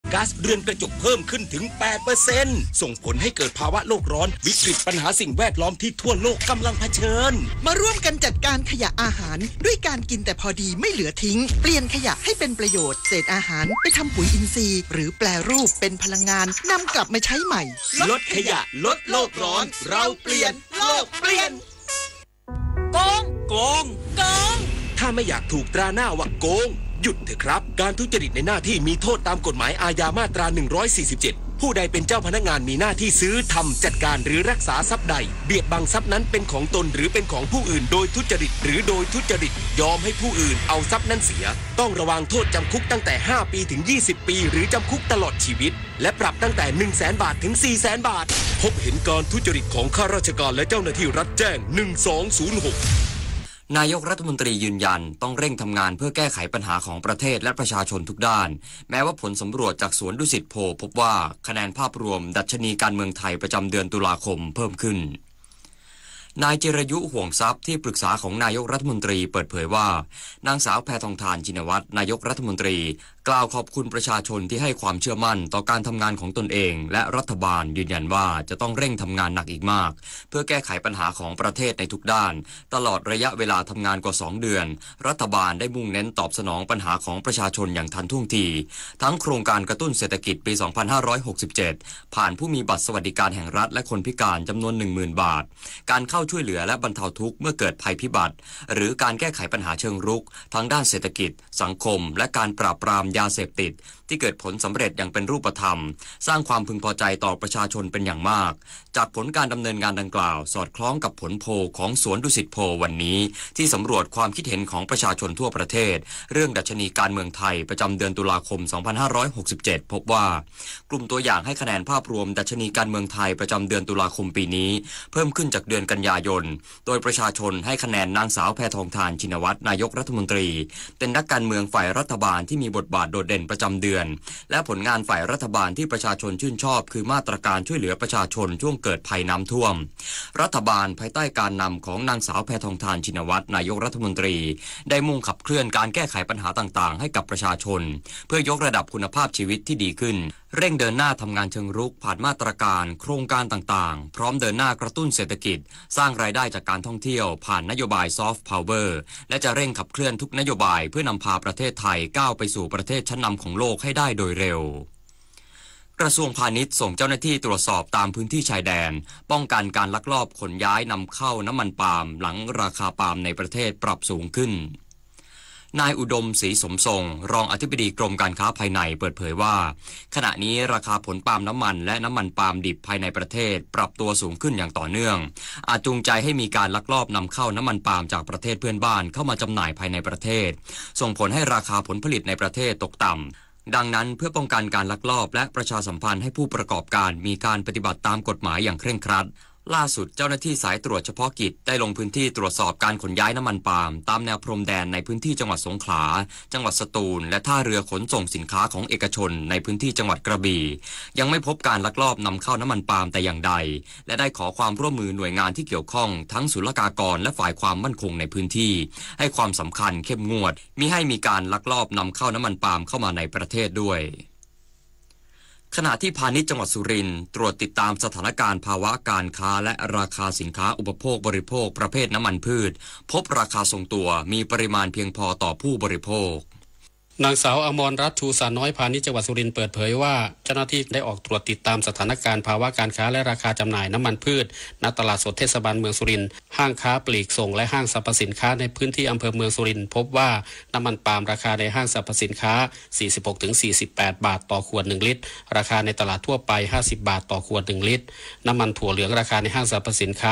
ก๊าซเรือนกระจกเพิ่มขึ้นถึง 8% ส่งผลให้เกิดภาวะโลกร้อนวิกฤตปัญหาสิ่งแวดล้อมที่ทั่วโลกกำลังเผชิญมาร่วมกันจัดการขยะอาหารด้วยการกินแต่พอดีไม่เหลือทิ้งเปลี่ยนขยะให้เป็นประโยชน์เศษอาหารไปทำปุ๋ยอินทรีย์หรือแปรรูปเป็นพลังงานนำกลับมาใช้ใหม่ลดขยะลดโลกร้อนเราเปลี่ยนโลกเปลี่ยนโกงถ้าไม่อยากถูกตราหน้าว่าโกงหยุดเถอะครับการทุจริตในหน้าที่มีโทษตามกฎหมายอาญามาตรา147ผู้ใดเป็นเจ้าพนักงานมีหน้าที่ซื้อทำจัดการหรือรักษาทรัพย์ใดเบียดบังทรัพย์นั้นเป็นของตนหรือเป็นของผู้อื่นโดยทุจริตหรือโดยทุจริตยอมให้ผู้อื่นเอาทรัพย์นั้นเสียต้องระวังโทษจำคุกตั้งแต่5ปีถึง20ปีหรือจำคุกตลอดชีวิตและปรับตั้งแต่ 100,000 บาทถึง 400,000 บาทพบเห็นการทุจริตของข้าราชการและเจ้าหน้าที่รัฐแจ้ง1206 นายกรัฐมนตรียืนยันต้องเร่งทำงานเพื่อแก้ไขปัญหาของประเทศและประชาชนทุกด้านแม้ว่าผลสำรวจจากสวนดุสิตโพลพบว่าคะแนนภาพรวมดัชนีการเมืองไทยประจำเดือนตุลาคมเพิ่มขึ้นนายจิรยุห่วงทรัพย์ที่ปรึกษาของนายกรัฐมนตรีเปิดเผยว่านางสาวแพทองธารชินวัตรนายกรัฐมนตรีกล่าวขอบคุณประชาชนที่ให้ความเชื่อมั่นต่อการทำงานของตนเองและรัฐบาลยืนยันว่าจะต้องเร่งทำงานหนักอีกมากเพื่อแก้ไขปัญหาของประเทศในทุกด้านตลอดระยะเวลาทำงานกว่า2 เดือนรัฐบาลได้มุ่งเน้นตอบสนองปัญหาของประชาชนอย่างทันท่วงทีทั้งโครงการกระตุ้นเศรษฐกิจปี2567ผ่านผู้มีบัตรสวัสดิการแห่งรัฐและคนพิการจำนวน 10,000 บาทการเข้าช่วยเหลือและบรรเทาทุกข์เมื่อเกิดภัยพิบัติหรือการแก้ไขปัญหาเชิงรุกทั้งด้านเศรษฐกิจสังคมและการปราบปรามยาเสพติดที่เกิดผลสำเร็จอย่างเป็นรูปธรรมสร้างความพึงพอใจต่อประชาชนเป็นอย่างมากจากผลการดำเนินงานดังกล่าวสอดคล้องกับผลโพลของสวนดุสิตโพลวันนี้ที่สำรวจความคิดเห็นของประชาชนทั่วประเทศเรื่องดัชนีการเมืองไทยประจำเดือนตุลาคม2567พบว่ากลุ่มตัวอย่างให้คะแนนภาพรวมดัชนีการเมืองไทยประจำเดือนตุลาคมปีนี้เพิ่มขึ้นจากเดือนกันยายนโดยประชาชนให้คะแนนนางสาวแพทองธารชินวัตรนายกรัฐมนตรีเป็นนักการเมืองฝ่ายรัฐบาลที่มีบทบาทโดดเด่นประจำเดือนและผลงานฝ่ายรัฐบาลที่ประชาชนชื่นชอบคือมาตรการช่วยเหลือประชาชนช่วงเกิดภัยน้ำท่วมรัฐบาลภายใต้การนำของนางสาวแพทองธารชินวัตรนายกรัฐมนตรีได้มุ่งขับเคลื่อนการแก้ไขปัญหาต่างๆให้กับประชาชนเพื่อยกระดับคุณภาพชีวิตที่ดีขึ้นเร่งเดินหน้าทำงานเชิงรุกผ่านมาตรการโครงการต่างๆพร้อมเดินหน้ากระตุ้นเศรษฐกิจสร้างรายได้จากการท่องเที่ยวผ่านนโยบายซอฟต์พาวเวอร์และจะเร่งขับเคลื่อนทุกนโยบายเพื่อนำพาประเทศไทยก้าวไปสู่ประเทศชั้นนำของโลกให้ได้โดยเร็วกระทรวงพาณิชย์ส่งเจ้าหน้าที่ตรวจสอบตามพื้นที่ชายแดนป้องกันการลักลอบขนย้ายนำเข้าน้ำมันปาล์มหลังราคาปาล์มในประเทศปรับสูงขึ้นนายอุดมศรีสมทรงรองอธิบดีกรมการค้าภายในเปิดเผยว่าขณะนี้ราคาผลปาล์มน้ำมันและน้ำมันปาล์มดิบภายในประเทศปรับตัวสูงขึ้นอย่างต่อเนื่องอาจจูงใจให้มีการลักลอบนำเข้าน้ำมันปาล์มจากประเทศเพื่อนบ้านเข้ามาจำหน่ายภายในประเทศส่งผลให้ราคาผลผลิตในประเทศตกต่ำดังนั้นเพื่อป้องกันการลักลอบและประชาสัมพันธ์ให้ผู้ประกอบการมีการปฏิบัติตามกฎหมายอย่างเคร่งครัดล่าสุดเจ้าหน้าที่สายตรวจเฉพาะกิจได้ลงพื้นที่ตรวจสอบการขนย้ายน้ำมันปาล์มตามแนวพรมแดนในพื้นที่จังหวัดสงขลาจังหวัดสตูลและท่าเรือขนส่งสินค้าของเอกชนในพื้นที่จังหวัดกระบี่ยังไม่พบการลักลอบนำเข้าน้ำมันปาล์มแต่อย่างใดและได้ขอความร่วมมือหน่วยงานที่เกี่ยวข้องทั้งศุลกากรและฝ่ายความมั่นคงในพื้นที่ให้ความสำคัญเข้มงวดมิให้มีการลักลอบนำเข้าน้ำมันปาล์มเข้ามาในประเทศด้วยขณะที่พาณิชย์จังหวัดสุรินทร์ตรวจติดตามสถานการณ์ภาวะการค้าและราคาสินค้าอุปโภคบริโภคประเภทน้ำมันพืชพบราคาทรงตัวมีปริมาณเพียงพอต่อผู้บริโภคนางสาวอมรรัตน์ชูสารน้อยพาณิชย์จังหวัดสุรินทร์เปิดเผยว่าเจ้าหน้าที่ได้ออกตรวจติดตามสถานการณ์ภาวะการค้าและราคาจำหน่ายน้ำมันพืชณตลาดสดเทศบาลเมืองสุรินทร์ห้างค้าปลีกส่งและห้างสรรพสินค้าในพื้นที่อำเภอเมืองสุรินทร์พบว่าน้ำมันปาล์มราคาในห้างสรรพสินค้า 46-48 บาทต่อขวด1ลิตรราคาในตลาดทั่วไป50 บาทต่อขวด1ลิตรน้ำมันถั่วเหลืองราคาในห้างสรรพสินค้า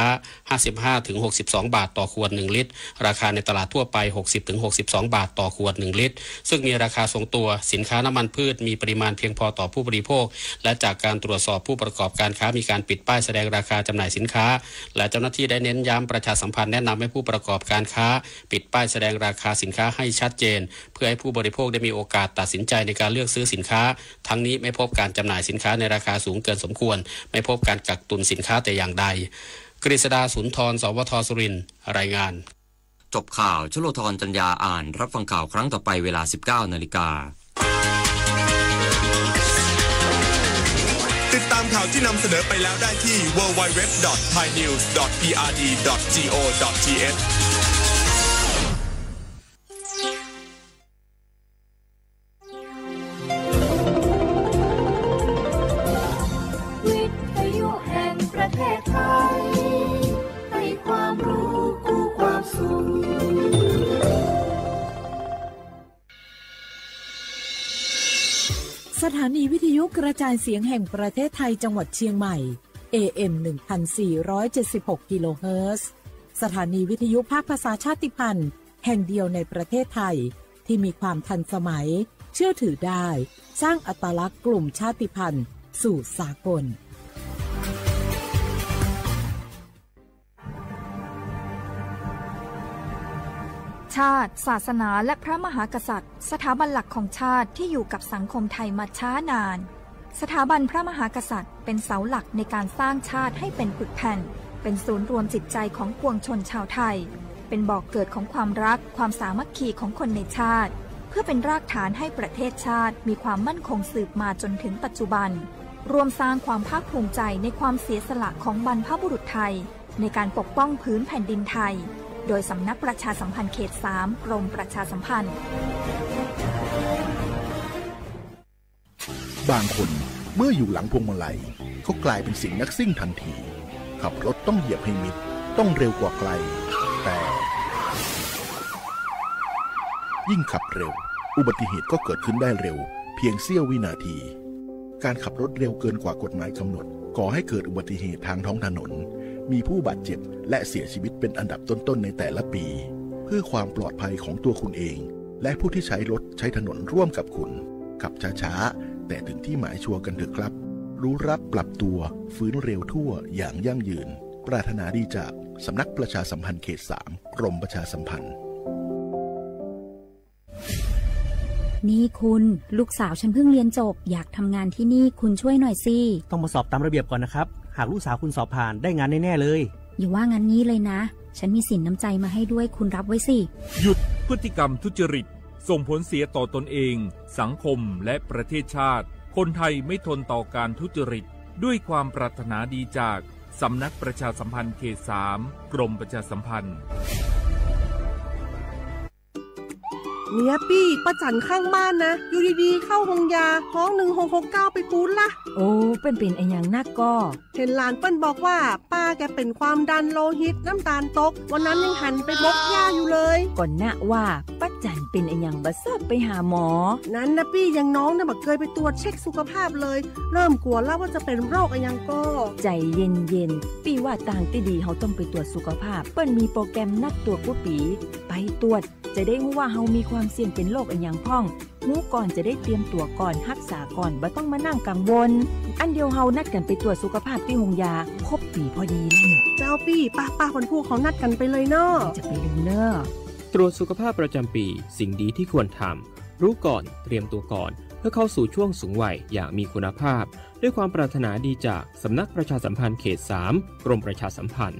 55-62 บาทต่อขวด1ลิตรราคาในตลาดทั่วไป 60-62 บาทต่อขวด1ลิตรซึ่งมีราคาทรงตัวสินค้าน้ำมันพืชมีปริมาณเพียงพอต่อผู้บริโภคและจากการตรวจสอบผู้ประกอบการค้ามีการปิดป้ายแสดงราคาจำหน่ายสินค้าและเจ้าหน้าที่ได้เน้นย้ำประชาสัมพันธ์แนะนำให้ผู้ประกอบการค้าปิดป้ายแสดงราคาสินค้าให้ชัดเจนเพื่อให้ผู้บริโภคได้มีโอกาสตัดสินใจในการเลือกซื้อสินค้าทั้งนี้ไม่พบการจำหน่ายสินค้าในราคาสูงเกินสมควรไม่พบการกักตุนสินค้าแต่อย่างใดกฤษดาสุนทรสวทสุรินทร์รายงานจบข่าวชโลธรจัญญาอ่านรับฟังข่าวครั้งต่อไปเวลา 19 นาฬิกาามข่าวที่นำเสนอไปแล้วได้ที่ www.thainews.prd.go.th วิทยุแห่งประเทศไทยให้ความรู้กู้ความสุขสถานีวิทยุกระจายเสียงแห่งประเทศไทยจังหวัดเชียงใหม่ AM 1476 กิโลเฮิรตซ์สถานีวิทยุภาคภาษาชาติพันธุ์แห่งเดียวในประเทศไทยที่มีความทันสมัยเชื่อถือได้สร้างอัตลักษณ์กลุ่มชาติพันธุ์สู่สากลชาติศาสนาและพระมหากษัตริย์สถาบันหลักของชาติที่อยู่กับสังคมไทยมาช้านานสถาบันพระมหากษัตริย์เป็นเสาหลักในการสร้างชาติให้เป็นปึกแผ่นเป็นศูนย์รวมจิตใจของปวงชนชาวไทยเป็นบ่อกเกิดของความรักความสามัคคีของคนในชาติเพื่อเป็นรากฐานให้ประเทศชาติมีความมั่นคงสืบมาจนถึงปัจจุบันรวมสร้างความภาคภูมิใจในความเสียสละของบรรพบุรุษไทยในการปกป้องพื้นแผ่นดินไทยโดยสำนักประชาสัมพันธ์เขต 3 กรมประชาสัมพันธ์บางคนเมื่ออยู่หลังพวงมาลัยก็กลายเป็นสิ่งนักซิ่งทันทีขับรถต้องเหยียบให้มิดต้องเร็วกว่าไกลแต่ยิ่งขับเร็วอุบัติเหตุก็เกิดขึ้นได้เร็วเพียงเสี้ยววินาทีการขับรถเร็วเกินกว่ากฎหมายกำหนดก่อให้เกิดอุบัติเหตุทางท้องถนนมีผู้บาดเจ็บและเสียชีวิตเป็นอันดับต้นๆในแต่ละปีเพื่อความปลอดภัยของตัวคุณเองและผู้ที่ใช้รถใช้ถนนร่วมกับคุณขับช้าๆแต่ถึงที่หมายชัวร์กันเถอะครับรู้รับปรับตัวฟื้นเร็วทั่วอย่างยั่งยืนปรารถนาดีจากสำนักประชาสัมพันธ์เขต 3 กรมประชาสัมพันธ์นี่คุณลูกสาวฉันเพิ่งเรียนจบอยากทำงานที่นี่คุณช่วยหน่อยสิต้องมาสอบตามระเบียบก่อนนะครับหากลูกสาวคุณสอบผ่านได้งานแน่ๆเลยอย่าว่างั้นนี้เลยนะฉันมีสินน้ำใจมาให้ด้วยคุณรับไว้สิหยุดพฤติกรรมทุจริตส่งผลเสียต่อตนเองสังคมและประเทศชาติคนไทยไม่ทนต่อการทุจริตด้วยความปรารถนาดีจากสำนักประชาสัมพันธ์เขต 3 กรมประชาสัมพันธ์เนี่ยปี้ป้าจันข้างบ้านนะอยู่ดีๆเข้าห้องยาท้อง1669ไปปูนละโอ้เป็นไอ้อย่างนักก็เห็นหลานเปิ้นบอกว่าป้าแกเป็นความดันโลหิตน้ำตาลตกวันนั้นยังหันไปบกยาอยู่เลยก่อนนะว่าป้าจันเป็นไอ้อย่างบ่ทราบไปหาหมอนั้นนะปี้ยังน้องนะบ่เคยไปตรวจเช็คสุขภาพเลยเริ่มกลัวแล้วว่าจะเป็นโรคอะไรยังก็ใจเย็นๆปี้ว่าต่างที่ดีเขาต้องไปตรวจสุขภาพเปิ้นมีโปรแกรมนัดตรวจผู้ปีไปตรวจจะได้รู้ว่าเฮามีความเสี่ยงเป็นโรคอันยังพ่องรู้ก่อนจะได้เตรียมตัวก่อนรักษาก่อนบ่ต้องมานั่งกังวลอันเดียวเฮานัดกันไปตรวจสุขภาพที่โรงยาครบปีพอดีแล้วเนี่ยเจ้าปี้ป้าคนผู้เขานัดกันไปเลยเนาะจะไปลืมเนาะตรวจสุขภาพประจำปีสิ่งดีที่ควรทำรู้ก่อนเตรียมตัวก่อนเพื่อเข้าสู่ช่วงสูงวัยอย่างมีคุณภาพด้วยความปรารถนาดีจากสำนักประชาสัมพันธ์เขต 3 กรมประชาสัมพันธ์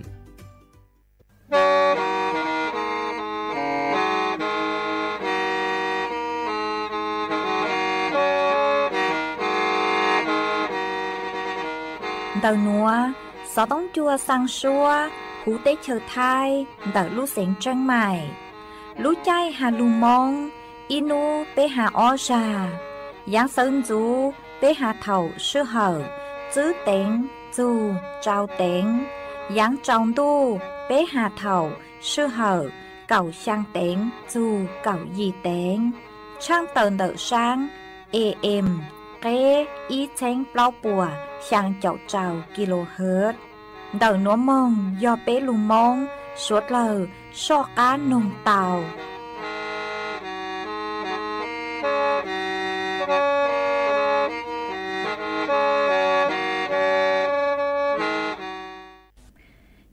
Đầu núa, gió tông chua sang xua, hú tế chờ thai, đợi lũ xén trăng mải. Lũ chay hà lù mong, inu tế hà o trà. Giáng sơn chú, tế hà thầu sư hở, chữ tén, chú, trao tén. Giáng trong tu, tế hà thầu, sư hở, cầu sang tén, chú, cầu gì tén. Trang tờn đợi sáng, AM, kế, ý chánh bao bùa, sang chậu trào kHz. Đầu núa mong do bé lù mong suốt lờ so cá nồng tàu.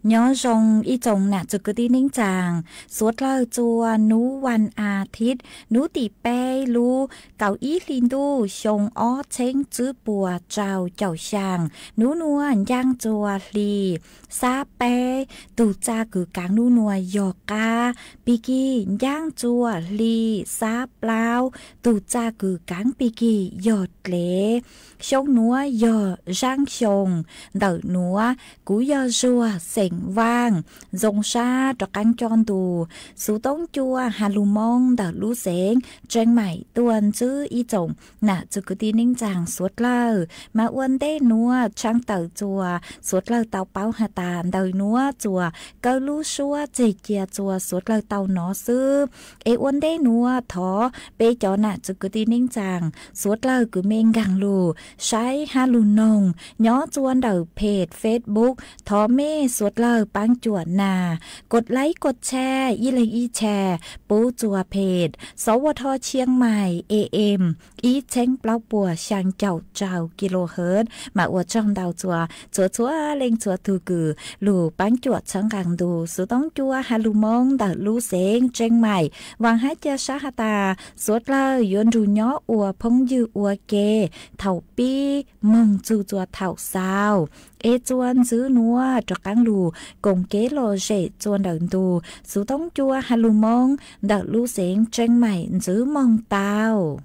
nhớ rong y chồng nạ cho cứ đi nính chàng suốt lơ chùa núวันอาทิตย์nú tỉ pe lu cậu ý linh đu sông ó chén chữ bùa trào chậu sàng nú nua giang chùa lì sa pe tù cha cứ cáng nú nua giò ca piki giang chùa lì sa plau tù cha cứ cáng piki giọt lệ sông núa giò giang sông đợi núa cú giò rùa sẻng vang dòng sa cho cánh tròn tù sú tống chua hà lù mong đợi lú sẻng trên mày tuần chữ y chồng nạ chữ cứ tin ninh chàng suốt lơ mà uốn đê núa trang tờ chùa suốt lơ tàu bao hà tàn đời núa chùa cơ lú xua chỉ kia chùa suốt lơ tàu nó sư ê uốn đê núa thó bê cho nạ chữ cứ tin ninh chàng suốt lơ cứ mênh gàng lù sai hà lù nồng nhó chuan đời page Facebook thó mê suốt lơ băng chuột nàกดไลค์กดแชร์ยี่เลยอีแชร์ปูจัวเพจสวทเชียงใหม่ AM อีเช้งเปล่าปัวช่างเจ้ากิโลเฮิรตซ์มาอวดช่องดาวจัวเล็งจัวตูกือหลู่ปังจวดช่างกังดูสุต้องจัวฮาลูมงดาลูเซงเชียงใหม่วางให้เจาชาฮตาสวดเลยยนดูย้ออัวพงยืออัวเกเถ่าปีมงจูจัวเถ่าซาวเอจวนซื้อนัวจอกกังลูกงเกโลเจจวนเดินดูสุต้องจัวฮาลูมงดาลูเซงเชียงใหม่ซื้อมงเตา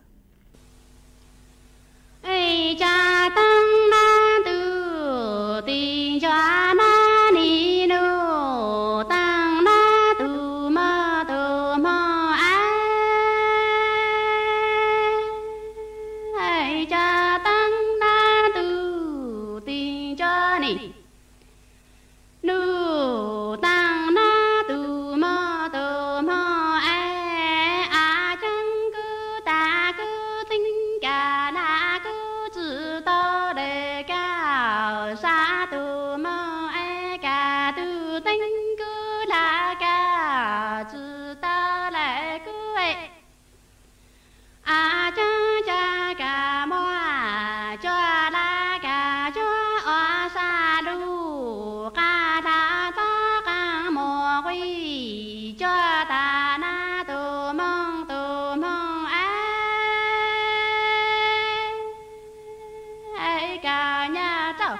เอจาตังนาตูติจานานีโนตังนาตูมาตูมาเอจาตังนาตูติจานีนูตังนาตูมาตูมาอาจังกูตากูติงกาลากูsa tu mơ e ca tu tinh cứ la ca chữ ta lại cứ e a cha cha ca moa cho la ca cho o sa lu ca ta ta ca mo quy cho ta na tu mong e ca nhà trâu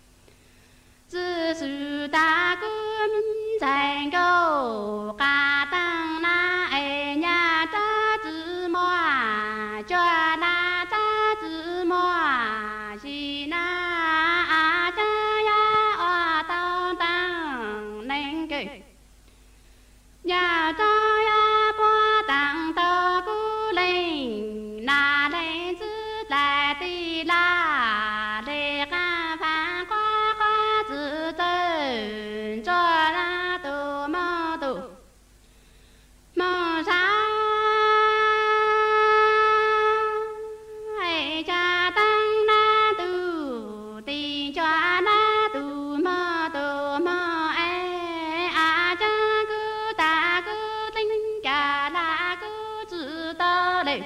sư ta cứ thành câu ca tăng na e nhà ta chữ moa cho na ta chữ moa chi na a cha ya o tăng tăng nên kì nhà ta ya qua tăng tơ cứ lên na lên chữ lại ti la để ca phá qua qua chữ tên cho ra tu mơ sa hay cha tăng na tu ti cho na tu mơ a cha cứ ta cứ tinh cả la cứ chữ tơ đây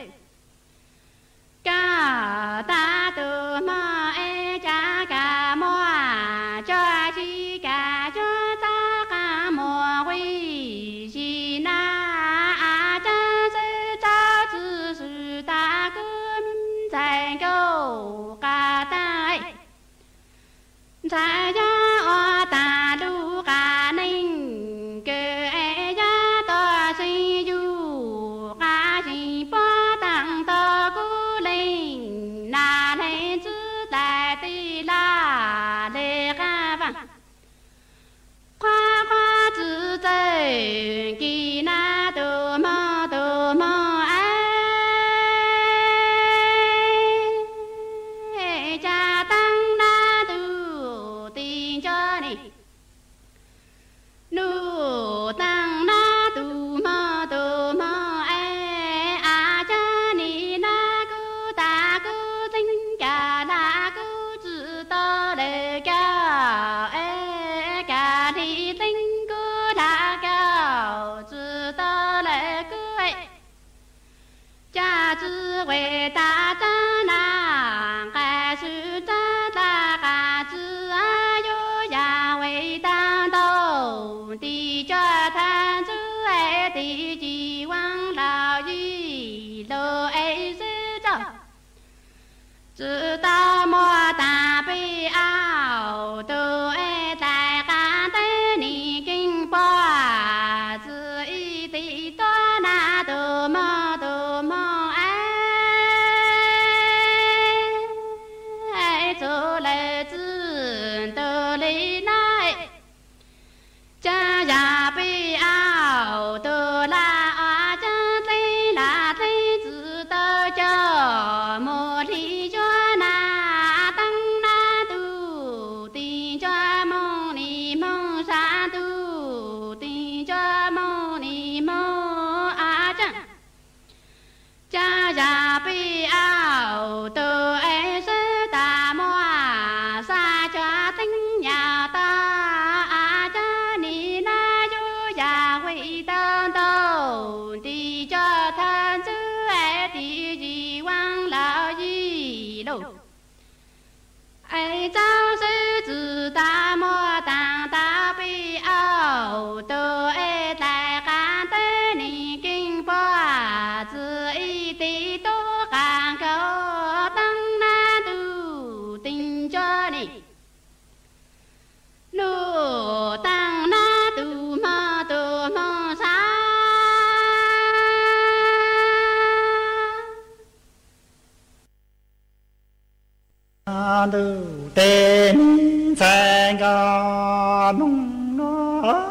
ca ta tu mơ cha ca moa cho chi ca cho ta ca moa quy chi na a cha se cha chữ sư ta cứ thành câu ca ta cha cha o ta du ca ninh cơ e cha to si du ca chi pa tăng to cu linh na lên chữ đại ti la để ca vang khoa khoa chữ tây kỳ na tu mơ ai cha tăng na tu tin cho ni nu tăng na tu mơ ai a cha ni na cu ta cu tinh cả la cu chữ to để ca e ca đi tinh cu la cao chữ to để cu cha chữ về ta cha na ca chữ cha ta ca chữ a yo ya về ta to 走来自都里来，家家被熬都拉啊家在拉在知道叫莫里叫那当那都的叫梦里梦啥都的叫梦里梦啊家。家家被熬都爱是大漠沙家丁呀大啊家你那有呀会当到的家摊子爱的希望老一路爱张是指大漠当大被熬都爱来干的你跟把子一地都干够当那都盯着你路当那都么啥都得你在个弄了。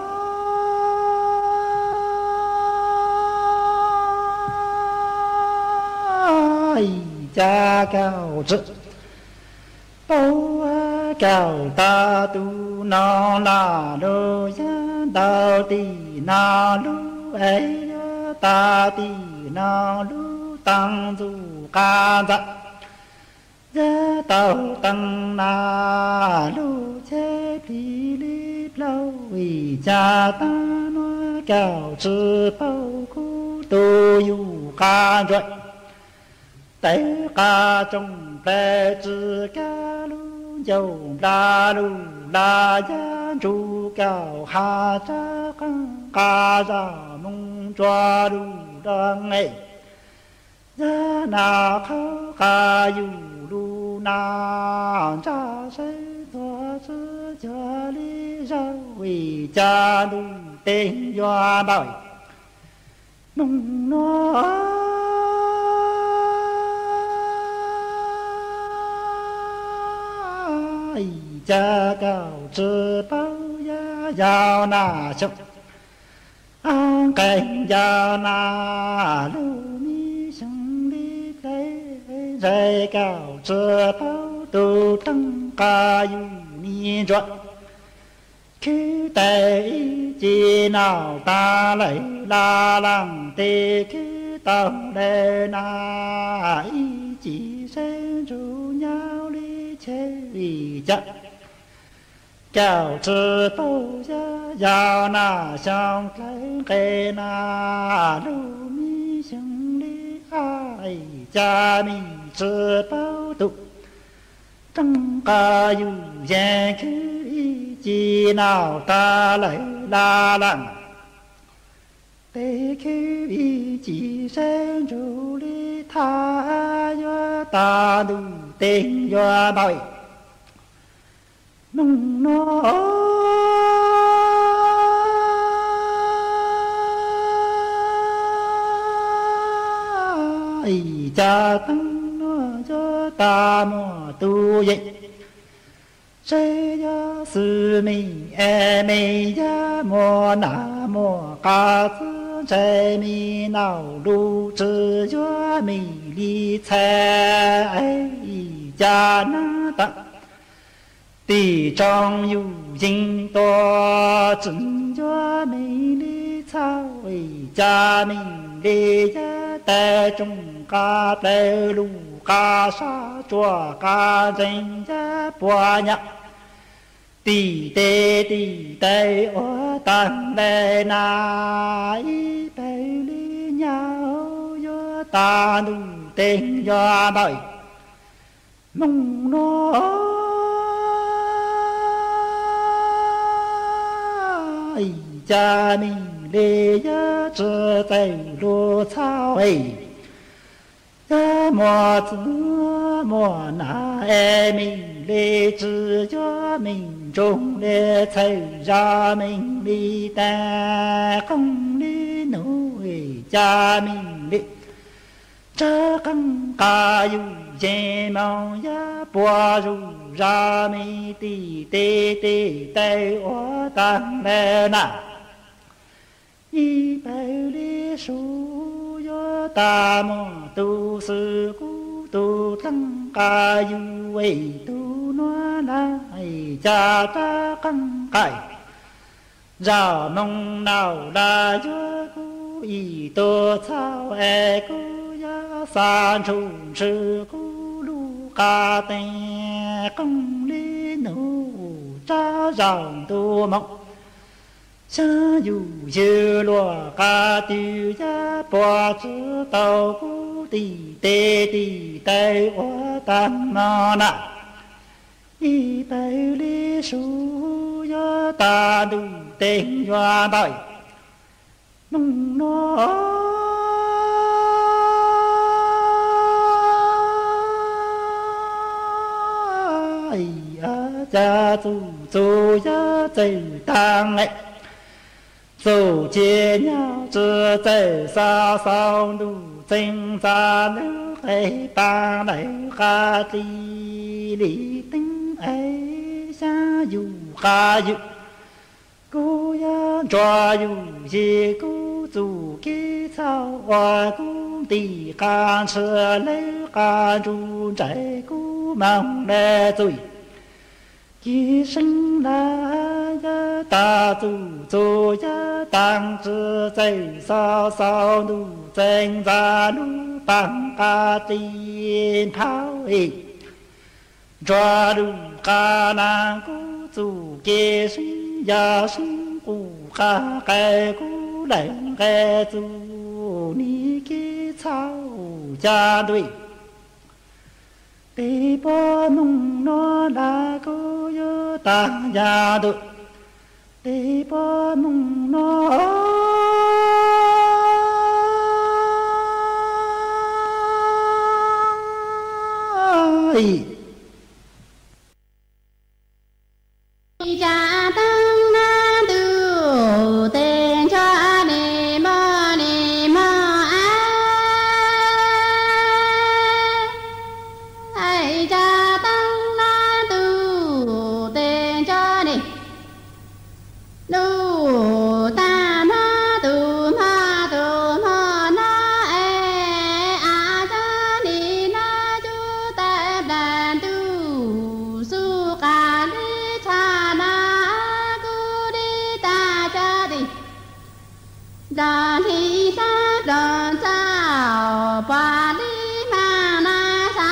家教子，都教大都那拉路呀，到底那路哎呀，到底那路当住嘎子，呀到当那路切皮里老为家大那教子包谷都有嘎着。tại ca trong bè chữ ca lu dầu la lu la gia chu cao ha cha ca ra nung choa lu đang ấy gia na khao ca yu lu na cha se thoa sư cha li ra vì cha lu tên doa đòi nung nó cha cao chữ bao ya giao na chốc an cảnh giao na lu mi sung đi cây dây cao chữ bao tu tăng ca yu ni chọn khi tay chỉ nào ta lấy la lăng tê khi tao đê na ý chỉ sẽ rủ nhau đi chơi vì chắc chào chữ bao ya giao na sang lấy cây na lu mi sung đi ai cha mi chữ bao tu tăng ca yu giang khi chỉ nào ta lấy la lăng tê khi chỉ sẽ rủ đi tha yo ta đủ tên yo bao nung nó cha tăng nó cho ta mò tu vậy sẽ ya sư mi e mi ya mò na mò ca sư sẽ mi nào lu chữ yo mi li sai cha na ta tỷ trong yu dinh to chân cho mình đi sao vì cha mình đi cha ta trong ca ta lu ca sa chua ca dinh cha bua nhạc tỷ tê ở tan lê na y bê li nhau yo ta nu tên yo đời nung nó cha mình lê ya trở tại lô sao ấy ya mò chữ mò na e mình lê chữ cho mình trung lê thầy ra mình đi ta không đi nổi cha mình lê cha căng ca yu trên mong ya bùa rù ra mi tì tê tê tê ô tăng lê nà y bèo li su yo ta mô tu sư cu tu tăng ca yu ấy tu noa na ai cha ta căng cải ra mong nào la yo cu y tô sao e cu ya san chu sư cu lu ca tê công li nụ cha rằng tu mong xa yu dư lùa ca tiêu giá bò chữ tàu cú tì tê ô tam mò nà y tê li su yo ta du tên hoa đời nung nó cha tu tu ya chạy tăng ấy dù chia nhau chưa chạy xa sao đủ tình xa nếu hay ta lấy ca ti lý tính ấy xa dù ca dù cô ya cho dù gì cô dù kí sao hòa cô tì ca sửa lấy ca ru chạy cô mong lê tuổi kỳ sinh la ya ta tu tu ya tăng zhi zai sao sao nu zeng za nu bang ca tin thao y choa lu ca na cu tu kỳ sinh ya sinh cu ca cái cu lãnh cái tu ni kỳ sao ya đuổi tê bó nung nó đã có yo ta ya được tê bó nung nó cha tăng na du tên cho ni mô ai cha tăng na du tên cho ni du ta ma du na e a cha ni na du ta đàn du su ca ni cha na cu đi ta cha đi đàn hi sa đàn sao pa đi ma na sa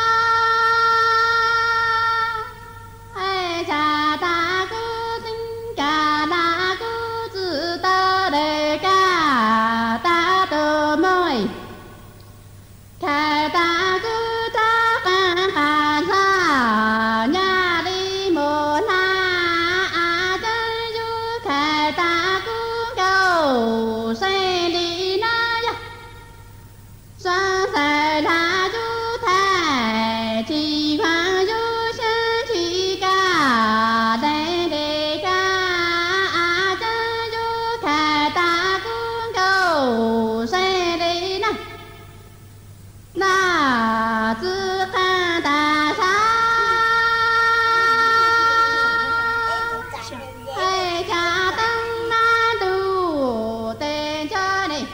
ai cha ta cu tinh ca na cu chữ ta đề ca ta tô môi thề ta cu ta ca ca sa nhà đi mô na a chân du thề ta cu cầu xe đi na ya sa sẽ là du thề chỉ hoàng du sen chỉ ca đề đề ca a chân du thề ta cu cầu xe đi na na zhi ca ta sa hay cha tăng na du tên cho ni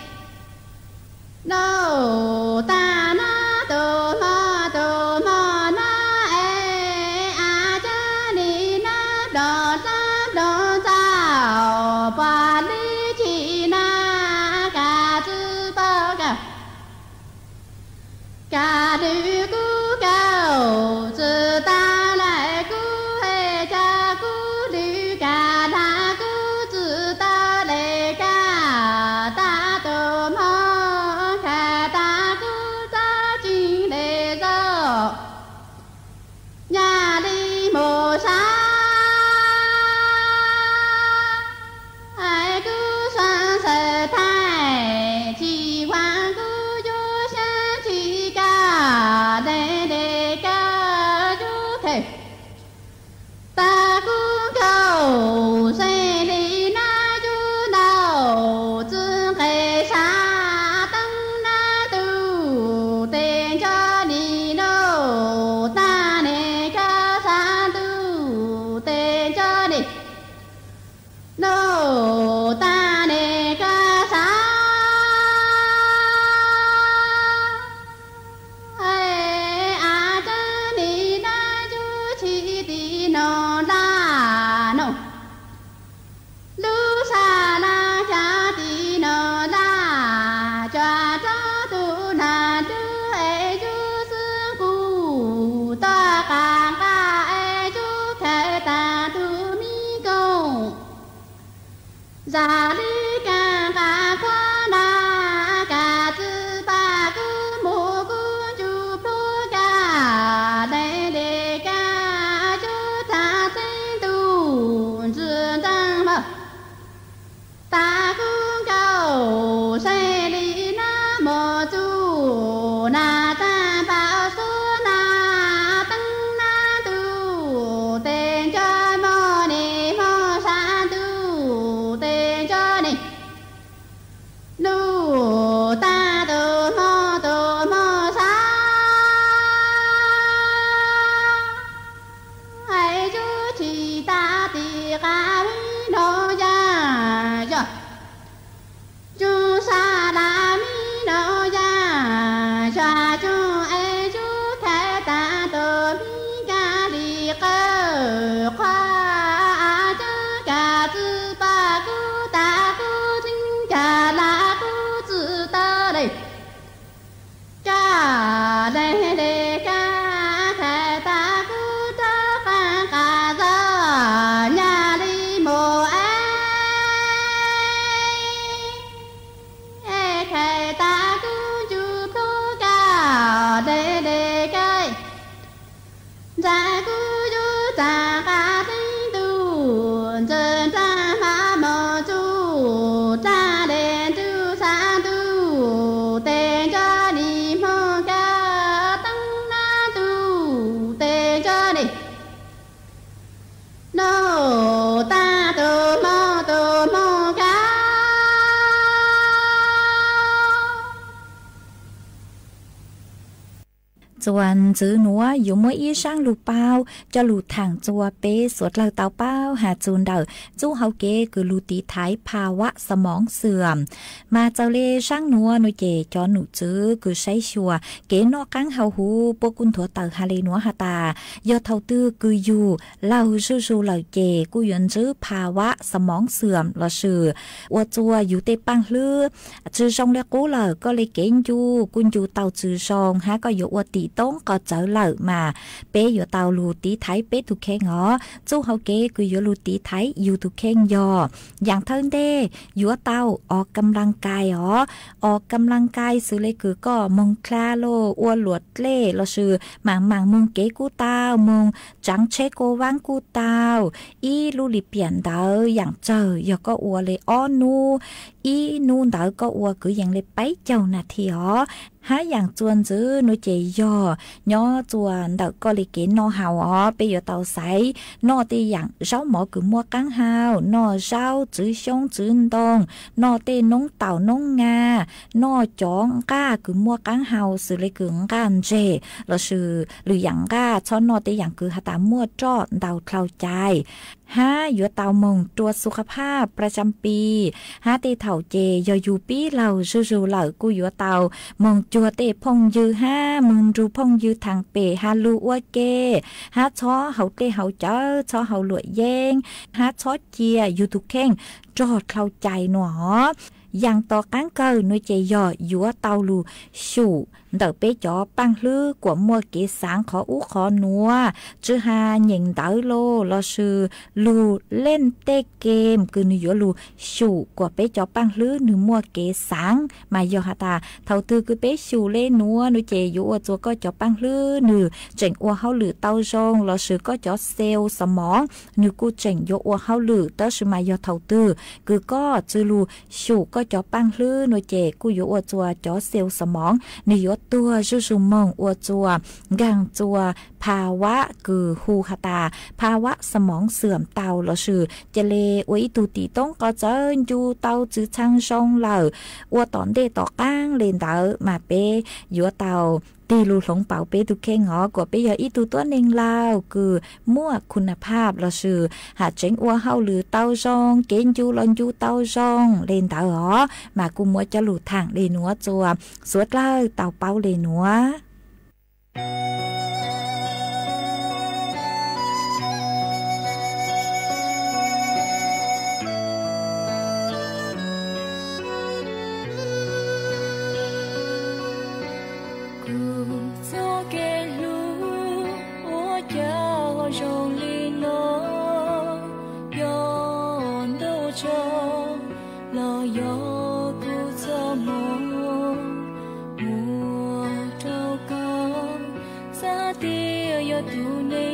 no ta na tu ma na e a cha ni na đo sao pa li chi na ca chữ bao ca ca đi cu cao chữ ta lại cu hay cha cu đi ca na cu chữ ta đề ca ta tô mô ca ta cu ta chính đề dô nhà đi mô sa ai cu san se thai chỉ hoàng cu du san chỉ ca đề đề ca du thể ta cu cầu xe đi na du đầu chữ khê sa tăng na tu tên cho đi nô gia đi ca ca qua na ca tư ba cứ mù cứ chu bố ca đây để ca chú ta sinh tu dương tăng mơ ta cũng cầu xây đi na mô chu na ta bảo số na tăng na tu tên cho mô ni mô sa tu tên cho ni nu ta tu mô sa hãy chú chỉ ta tì ca vi nô ya cho chú sa la mi nô ya cho chú ai chú khai ta tô mi ca li cơ khoa chớ ca tư ba cu ta cu tinh ca la cu tự tơ đây ca đây đây ca khai ta cu ta ca giờ nhà đi mồ ai khai ta cu chu tô ca đây đây cái ra cu chu ta ca tinh tu chân ta ma mô chu ta đen chu sa tu tên cho đi mô ca tăng na tu tên cho đi nô ta tu mô ca Chuan chữ núa dù mỗi ý sang lù bao cho lù thẳng chùa bế suốt lờ tàu bao hà chun đờ chú hậu kế cứ lù tí tháiภาวะสมองเสื่อมมาเจ้าเล่ช่างนัวนุเจจอหนูจื้อคือใช้ชัวเก๋นอกังเฮาหูปกุนถัวเตอฮาเลนัวฮาตายอเท่าตื้อคืออยู่เล่าสู้ๆเหล่าเจกูยนจื้อภาวะสมองเสื่อมละชื่อว่าจัวอยู่เตปังลือจื้อซองเล็กกูเหล่าก็เลยเก๋อยู่กุนอยู่เตาจื้อซองฮะก็อยู่ว่าตีต้องก็เจอเหล่ามาเป๊อยู่เตาลูตีไทยเป๊ถูกแข่งอ๋อจู้เฮาเก๋คืออยู่ลูตีไทยอยู่ถูกแข่งยออย่างเท่าเด้อยู่เตาออกกำลังกายอ๋อออกกำลังกายซื้อเลยคือก็มงคลาโลอ้วนหลวดเล่เราชื่อหมังมงเก๋กูเตามงจังเชโกวังกูเตาอีลูลิเปลี่ยนเดาอย่างเจอยอก็อ้วนเลยอ้อนูอีนูเดาก็อ้วนคืออย่างเลยไปเจ้านาทีอ๋อหาอย่างจวนจื้อนุเจยอย่อจวนเดาก็เลยเก๋นอหาวอ๋อไปอยู่เตาใสนอตีอย่างเจ้าหมอคือมัวกังหาวนอเจ้าจื้อชงจื้อตงนอเตน้องเต่าน้องงานอจ้องก้าคือมัวกังหาวสื่อเลยคือกันเจเราชื่อหรืออย่างก้าช้อนนอเตอย่างคือหาตามัวจ้อเดาเข้าใจห้าอยู่เตามงตรวจสุขภาพประจำปีห้าเตเถ่าเจยอยู่ปีเราสู้ๆเหล่ากูอยู่เตามงจัวเตพงยือห้ามึงรูพงยือทางเปฮาลูอวเกห้าช้อเฮาเตเฮาเจอช้อเฮาหลวยแยงห้าช้อเจียอยู่ทุกแข่งจอดเข้าใจหนออย่างต่อกังเกอนุเจยอยู่เตาลูสู่เดาเป๊จอปังลือกว่ามัวเกสางขออุขอนัวจื้อหาหญิงเตาโลลอชื่อลูเล่นเตเกมคือนิยลูสู่กว่าเป๊จอปังลือหนึ่งมัวเกสางมายอหาตาเท่าตือคือเป๊สู่เล่นัวนุเจอยู่จัวก็จอปังลือหนึ่งเจ๋งอัวเฮาหรือเตาจงลอชื่อก็จอเซลสมองหนึ่งกูเจ๋งโยอัวเฮาหรือเตอชื่อมายอเท่าตือคือก็จื้อลูสู่ก็จอปังลือนุเจกูอยู่จัวจอเซลสมองนิยตัวชูมงอัวจัวกังจัวภาวะคือหูคาตาภาวะสมองเสื่อมเตาเราชื่อเจเลอวยตูตีต้องก็เจออยู่เตาจื้อช่างชงเหล่าอัวตอนเดต่อก้างเลนเตามาเปยัวเตาตีลูหลงเป่าเปตุเคงหอกว่าเปยอีตูตัวหนึ่งลาวคือมั่วคุณภาพเราชื่อหาเจ๋งอัวเฮาหรือเตาจงเกณฑ์จูลอนจูเตาจงเลนเตาหอมากุมัวจะหลุดทางเลนัวจัวสวดเล่าเตาเป้าเลนัว用力诺，用都中。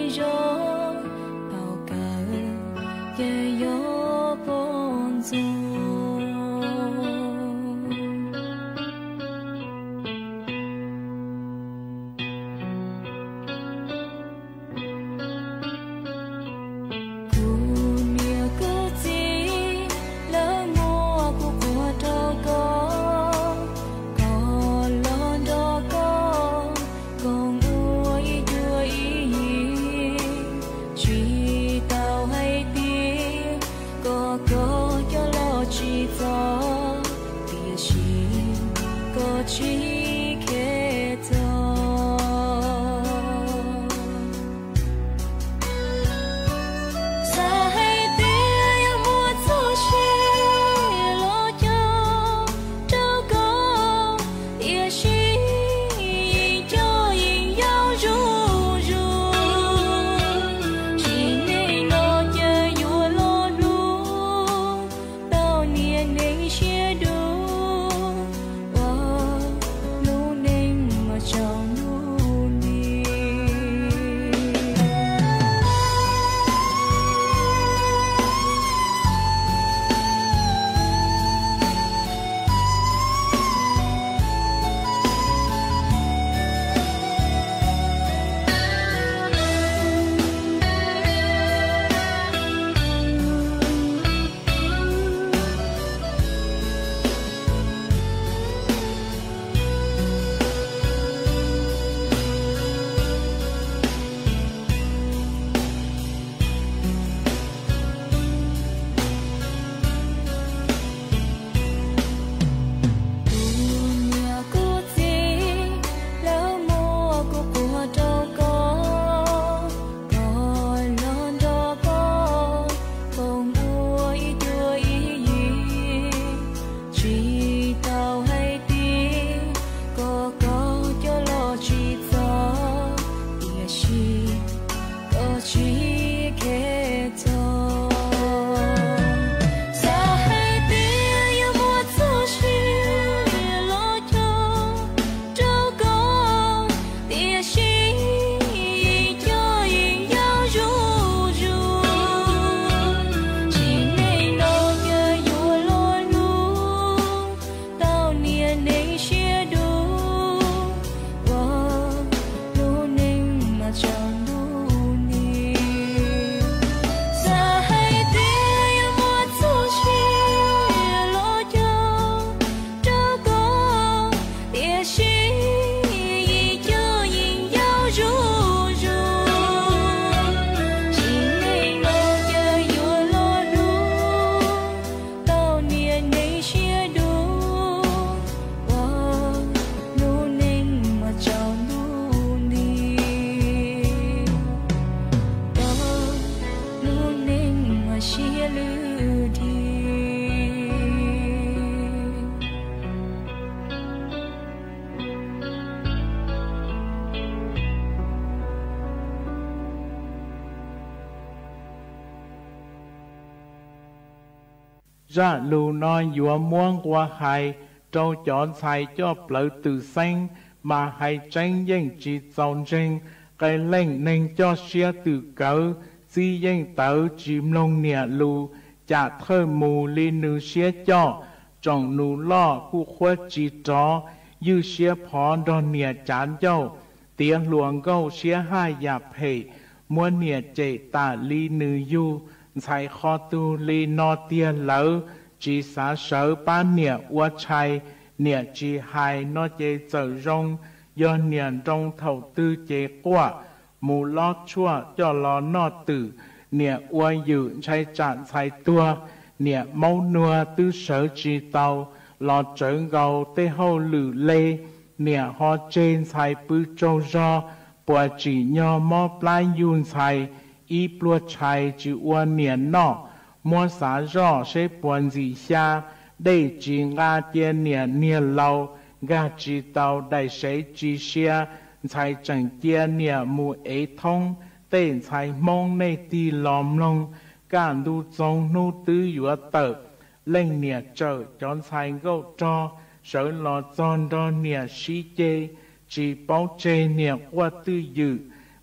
ra lù nói dùa muôn qua hai trâu chọn xài cho lợi từ xanh mà hay tranh danh chỉ dòng tranh cái lệnh nên cho xia từ cỡ di danh tớ chìm lông nẻ lù chả thơ mù li nữ xia cho trong nụ lo khu khuất chỉ tró như xia phó đòn nẻ chán dâu tiếng luồng câu xia hai dạp hệ muốn nẻ chạy tả li nữ du xài khó tu li no tia lỡ chỉ xá sở bán nẻ ua chay nẻ chỉ hai nó chế trở rong do nẻ trong thầu tư chế quả mù lót chua cho lò no tử nẻ ua dự chay chạn xài tua nẻ mâu nua tư sở chỉ tàu lò trở gầu tê hâu lử lê nẻ ho trên xài bư trâu do bùa chỉ nho mò plai yun xài y plua chay chỉ ua nẻ nọ mua xá rõ sẽ buồn gì xa đây chỉ ngã tiền nẻ nẻ lâu gà chỉ tàu đại sẽ chỉ xe才整天年木儿童，等才梦内地浪龙，赶路中路都有得，令年走将才够着，手拿装到年世界，只保这年我都有，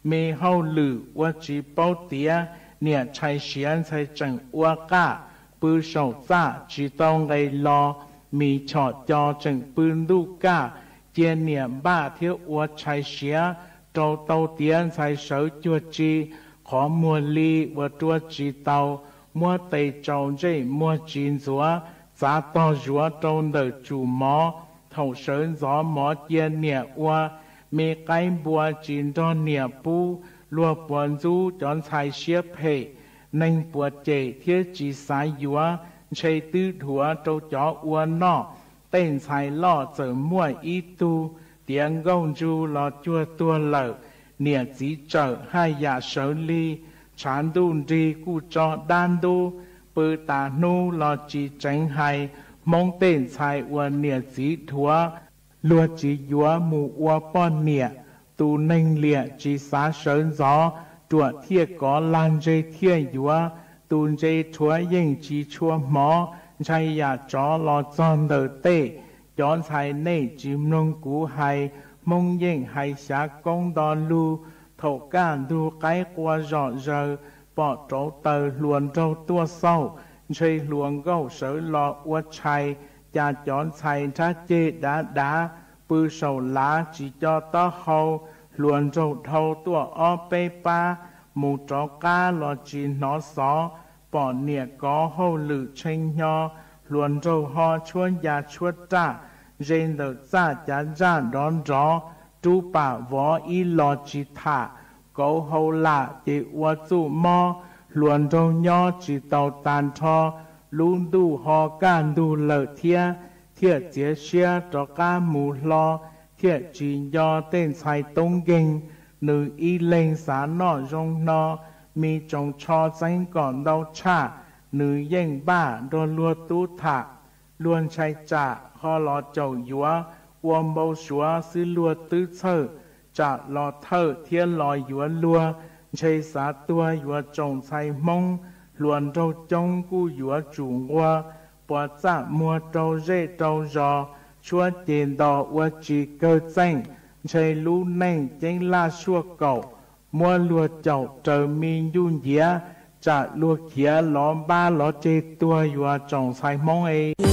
มีเฮาลือว่าจีเป้าเตียเนี่ยใช้เสียนใช้จังอ้วก้าปืนโฉดซ่าจีต้องไงรอมีชอดจอจังปืนลูกก้าเจียนเนี่ยบ้าเที่ยวอ้วใช้เสียโตเตาเตียนใช้เสาจัวจีขอมัวลีว่าตัวจีเตามัวเตยจงใจมัวจีนสัวสาต่อจัวตรงเดจูหมอเท่าเฉินสอหมอเจียนเนี่ยว่ามีไก่บัวจีนตอนเนี่ยปูลัวปวนจูจอนชายเชียเพนั่งปวดเจเทียจีสายยัวใช้ตื้อหัวโตจ่ออ้วนนอเต้นชายล่อเจอมั่วอีตูเตียงกงจูรอจัวตัวเหล่เนี่ยจีเจอให้ยาเสลีฉันดูดีกูจอด้านดูปืนตานูรอจีเจังไฮมองเต้นชายอ้วนเนี่ยจีถัวลัวจียัวหมู่อ้วป้อนเนี่ยตูนิ่งเลียจีสาเฉินจอตัวเทียก่อลานใจเทียยัวตูนใจถัวยิ่งจีชัวหมอใช้ยาจอรอจอนเดอเต้ย้อนชายเน่จิมลงกูไฮมงยิ่งไฮชากงดอนลูถกการดูไกกว่าจอเจอปอดโจเตอหลวนโจตัวเศร้าใช้หลวงเก้าเสือรออวดชัยจะย้อนชัยถ้าเจดาปืนเสาลาจีจอต้อเฮาหลวนโจเท่าตัวอ้อเปปาหมู่จอกาลอจีนอสอปอดเนี่ยก็เฮาหลือเชงยอหลวนโจฮอชวนยาชวดจ้าเรนเดอจ้าจ้าร้อนรอดูป่าวออีลอจิตาก็เฮาละเจอวจูมอหลวนโจยอจีเตาตานทอลุงดูฮอการดูเลเทียเทียเจียเชียจอกาหมูลอเทียจีนยอเต้นชายตงเก่งหนึ่งอีเลงสารนอรงนอมีจงชอใจก่อนเราชาหนึ่งเย่งบ้าโดนลัวตู้ถักล้วนชัยจ่าฮอลอเจ้ายัววอมเบาชัวซื้อลัวตื้อเธอจะรอเธอเทียนลอยยัวลัวชัยสาตัวยัวจงใจมงหลวนเราจงกู้ยัวจุงวัวปวดจ้ามัวเราเร่เรารอชัวเตียนดอว่าจีเกิดเจ้งใช้รู้แน่งเจ้งล่าชั่วเก่ามัวลัวเจ้าเจอมียุ่นเยียจะลัวเขียล้อมบ้าล้อเจตัวยัวจงใจมง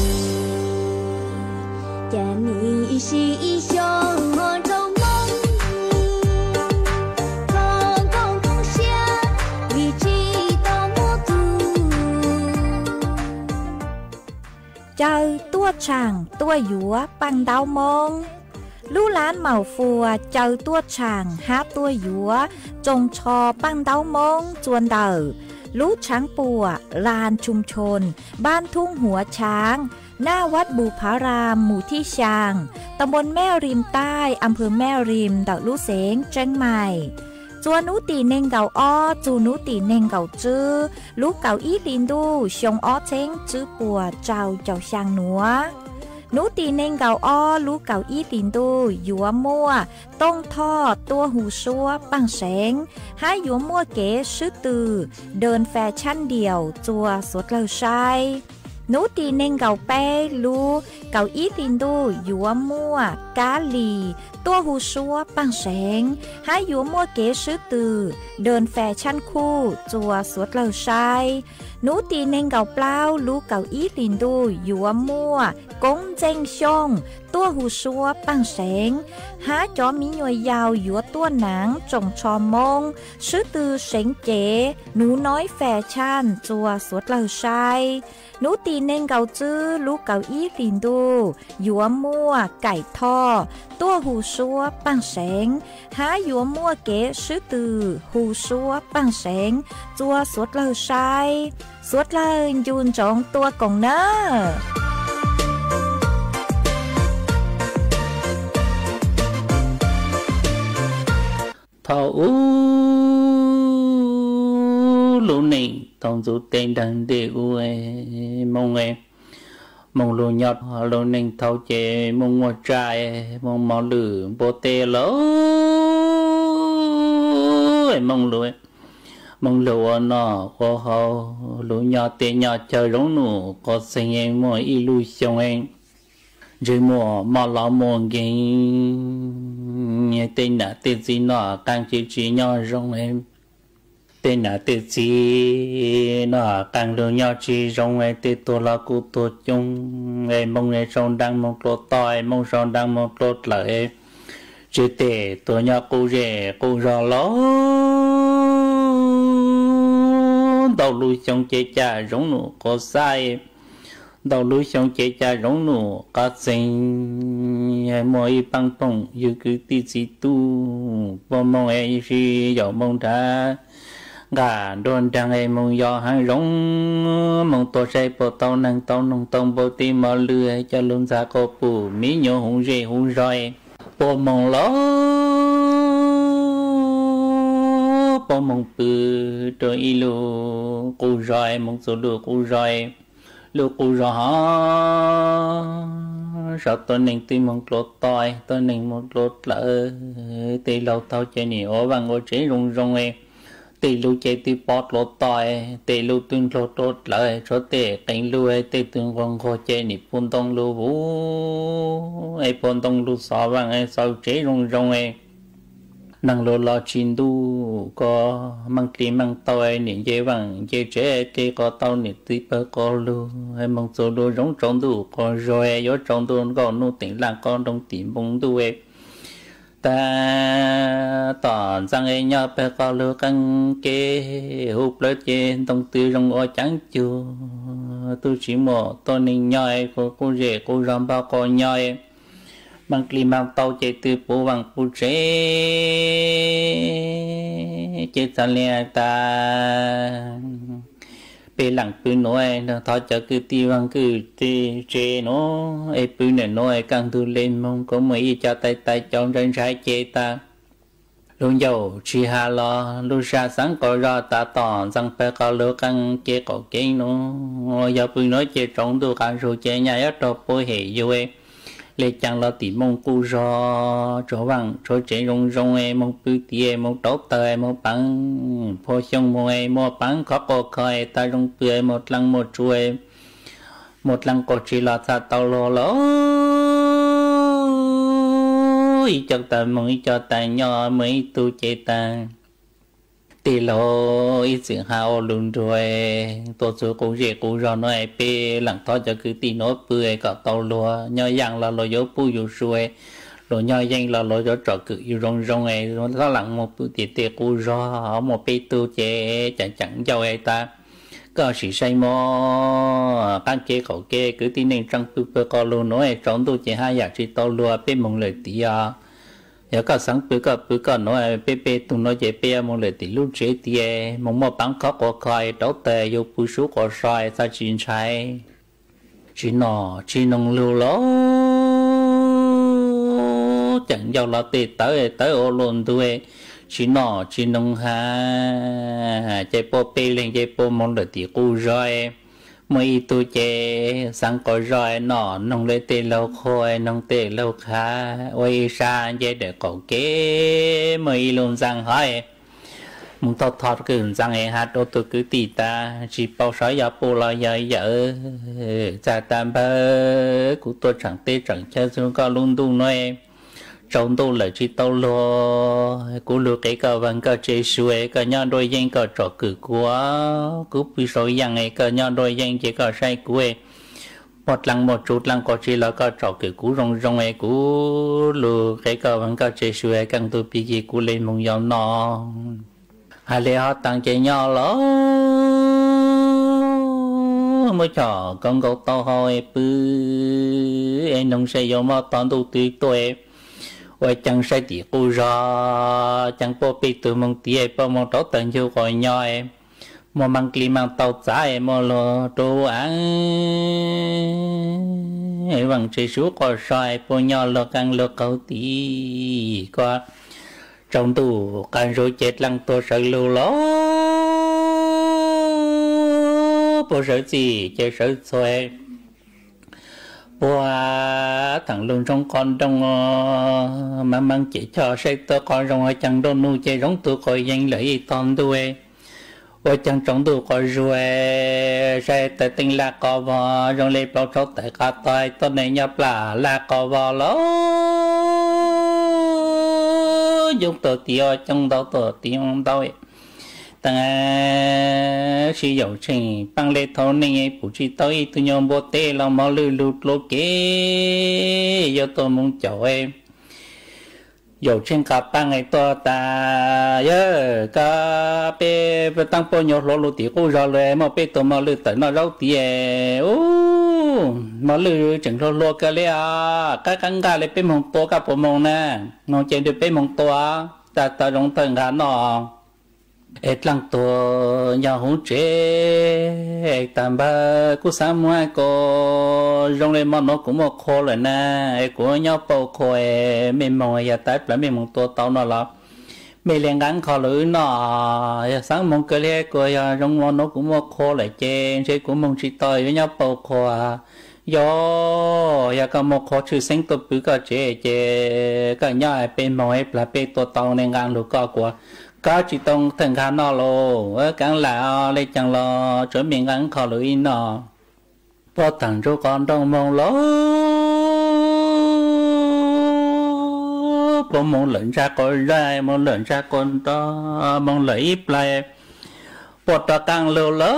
แกนี่是一生我做梦空空空下你知道我读เจอตัวช่างตัวหยัวปังดาวมงลู่ล้านเหมาฟัวเจอตัวช่างหาตัวหยัวจงชอปังดาวมงจวนเดอลู่ช้างปัวลานชุมชนบ้านทุ่งหัวช้างหน้าวัดบุพารามหมู่ที่ชางตำบลแม่ริมใต้อำเภอแม่ริมดอกลู่เสงเชียงใหม่จวนนุตีเน่งเก่าอ้อจูนุตีเน่งเก่าจื้อลูกเก่าอีลินดูชงอ้อเช้งจื้อปัวเจ้าช่างหนัวนุตีเน่งเก่าอ้อลูกเก่าอีลินดูหยัวมั่วต้งท่อตัวหูซัวปังแสงให้หยัวมั่วเก๋ซื้อตือเดินแฟชั่นเดี่ยวจัวสดเลอชายนูตีเน่งเก่าแป้ลูเก่าอีลินดูหยัวมั่วกาลีตัวหูซัวปังแสงให้หยัวมั่วเก๋ซื้อตือเดินแฟชั่นคู่จัวสดเลอชายนูตีเน่งเก่าเปล่าลูเก่าอีลินดูหยัวมั่วกงเจงชงตัวหูซัวปังแสงหาจอมีหน่วยยาวหยัวตัวหนังจงชอมงซื้อตือเสงเจ๋หนูน้อยแฟชั่นจัวสดเลอชายนูตีเน่งเก่าจื้อลูกเก่าอีลินดูหยัวมั่วไก่ท่อตัวหูซัวปังแสงหาหยัวมั่วเก๋ซื้อตือหูซัวปังแสงจัวสดเลอชายสวดเลยยูนจงตัวกงเนอเท่าลูนี่ต้องจูเต็งดังเดือมงmong lù nhọt lù ninh thâu chế mong ngồi trai mong mò lử bồ tê lỡ mong lù nó có hậu lù nhọt tê nhọt chờ rống nụ có sinh em mùa y lù xong em rồi mùa mò lọ mùa ghiền tên là tên gì nó càng chỉ nhỏ rong em tên là tên gì nó càng được nhỏ chỉ rong em tên tôi là cụ tôi chung em mong em son đang mong lột tỏi mong son đang mong lột lại chỉ để tôi nhỏ cụ rể cụ rò ló đầu lùi trong chế cha rong nụ có sai đầu lối xong chế cha rong nụ có sinh mọi băng tông yêu cứ tí sĩ tu bao mong ai si dạo mong ta gà đồn đang ai mong do hàng rong mong tôi say bộ tàu năng tàu nông tông bộ tim mò lừa cho luôn ra cô bù mí nhổ hùng rê hùng roi bộ mong ló bộ mong bự rồi ilu cô roi mong số lừa cô roi lúc cô rõ sao tôi nên tìm một lột tỏi tôi nên một lột lỡ tì lâu thâu chơi nỉ ổ bằng ngô chế rung rung em tì lưu chơi tì bọt lột tỏi tì lưu tuyên lột lỡ số tì cảnh lưu ấy tì tuyên vòng khô chơi nỉ phun tông lưu vũ ấy phun tông lưu xó bằng ấy sao chế rung rung em năng lô lo chín đu có mang tí mang tàu ấy nè dễ bằng dễ chế thì có tàu nè tí bơ có lu hay mang số đu giống trống đu có rồi gió trống đu có nô tỉnh là con đông tím bông đu ấy ta tỏ rằng ấy nhau bơ có lu căng kê hụp lỡ trên tông tư rong ô trắng chua tôi chỉ một tôi nên nhoi của cô rể cô rong bao cô nhoi bằng kli mang tàu chạy từ phố bằng phố chế chế san lẹ ta bê lặng bự nói nó thọ cho cứ ti bằng cứ ti chế nó ấy bự này nói càng tu lên mong có mấy cho tay tay chọn trên trái chế ta luôn dầu chỉ hà lo lúc ra sáng có ra ta tỏ rằng phải có lứa càng chế có kinh nó giờ bự nói chế trong tu càng số chế nhà ở trong bối hệ vui lê chẳng là tìm mong cu rò chỗ bằng chỗ chế rong rong em mong bự tiề mong tốt tơi mong bắn phô xong mong em mong bắn khó có coi ta rong bự một lăng một chuối một lăng có chỉ là ta tàu lò lỗ ý cho ta mong ý cho ta nhỏ mấy tu chế ta tì lô ít sự hao luôn rồi tôi số cũng dễ cũng rõ nói pe lặng thôi cho cứ tì nói bươi cả tàu lúa nhoi yang là lối gió pu dù xuôi lối nhoi yang là lối gió trọ cứ yêu rong rong ấy nó lặng một bữa tiệt tiệt cũng rõ một pe tu chế chẳng cho ai ta có sự say mò các chế cậu kê cứ tin nên trăng pu pu có luôn nói trốn tu chế hai giờ chỉ tàu lúa pe mong lời tì à giờ có sáng bữa có nói bê tụi nó dễ bê một lời tí lúc chế tiề mong một bán khó có coi đấu tề yêu bù số có sai ta chín trái chỉ nông lưu lố chẳng giàu là tê tới ô luôn thôi chỉ nông ha chạy po bê lên chạy po một lời tí cu rồi mấy tu chế sáng có rồi nông lấy tê lâu khôi nông tê lâu khá ôi xa dễ để cậu kế mấy luôn rằng hỏi muốn thoát cứ rằng ấy hát ô tô cứ tì ta chỉ bao sói giờ bù lo giờ cha tam bơ của tôi chẳng tê chẳng chơi xuống có luôn tu nói trong tu là chỉ tao lo của lừa cái cờ vàng cờ chế xuôi cờ nhau đôi danh cờ trọ cử quá cứ bị soi rằng ấy cờ nhau đôi danh chỉ cờ sai cuối một lần một chút lần có chỉ là cờ trọ cử cú rong rong ấy cú lừa cái cờ vàng cờ chế xuôi càng tu bị gì cú lên mong giàu nọ hai lẽ họ tăng chế nhau lắm mới cho con gấu to hồi bự em nông xây giống mà toàn tu tươi tuổi ôi chẳng sai tí cô ra chẳng có bị từ mong tía bao mong đó tận chiều gọi nhau em mà mang kli mang tàu giá em mà lo đồ ăn em bằng chế số có sai bao nhau lo càng lo cầu tí qua trong tù càng rồi chết lăng tôi sợ lưu lố bao sợ gì chơi sợ xoay qua thằng luôn trong con trong mà mang chỉ cho sẽ tôi con trong ở chẳng đâu nuôi chơi giống tôi coi danh lợi toàn tôi ở chẳng trong tôi coi rồi sẽ tới tình là có vợ trong lấy bao số tại cả tôi này nhập là có vợ lố dùng tổ tiêu trong đó tổ tiêu đâu ta sử dụng trình bằng lệ thâu này phụ chỉ tới tu nhom bồ tê lòng máu lư lụt lô kế do tôi muốn chậu em dầu trên cả ba ngày to ta nhớ cả bé tăng po nhột lỗ lỗ tí cô rồiเลยmà bé tôi mà lư tới nó rau tí ô mà lư chẳng lỗ lỗ cái lấy à các căng gà lấy bé mông to cả bộ mông nè nó chơi được bé mông to ta rong tầng gà nó et lăng to nhà hú chế tam ba cú sáng mai có rong lên mà nó cũng một khô rồi nè của nhau bầu khô mình mong ya tái lại mình mong to tao nó là mình liền gắn kho lưỡi nó sáng mong cái lẽ của rong mà nó cũng một khô lại trên chế cũng mong chỉ tôi với nhau bầu khô do ya có một khô chữ sinh tôi cứ có chế cái nhau bên mong là bên to tao nên gắn lưỡi của có chỉ tông thằng khá nó lô ở cảng lạ lấy chẳng lo trở miệng ăn khó lưỡi nó có thằng chú con trong mong lố có mong lợn ra con ra mong lợn ra con to mong lợi ít lại bột ta càng lưu lỡ